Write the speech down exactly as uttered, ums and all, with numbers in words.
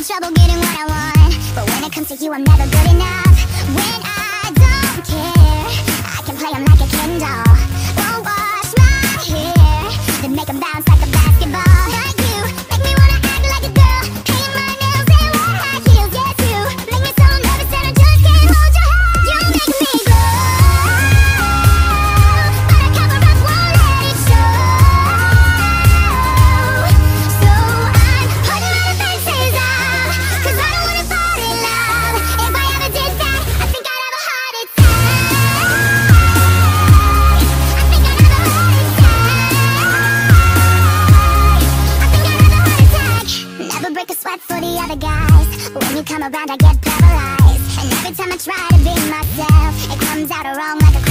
trouble getting what I want, but when it comes to you, I'm never good enough. When I don't care, I can play 'em like a Ken doll. Won't wash my hair, then make 'em bounce like a basketball. Like you, make me wanna act like a girl, paint my nails and wear high heels. Yes, you make me so nervous that I just can't hold your hand. You make me glow, but I cover up, won't let it show. So I'm putting my defenses up, 'cause I don't wanna fall in love. If I ever did that, I think I'd have a heart attack. I think I'd have a heart attack. I think I'd have a heart attack. Never break a sweat for the other guys, but when you come around I get paralyzed. And every time I try to be myself, it comes out wrong like a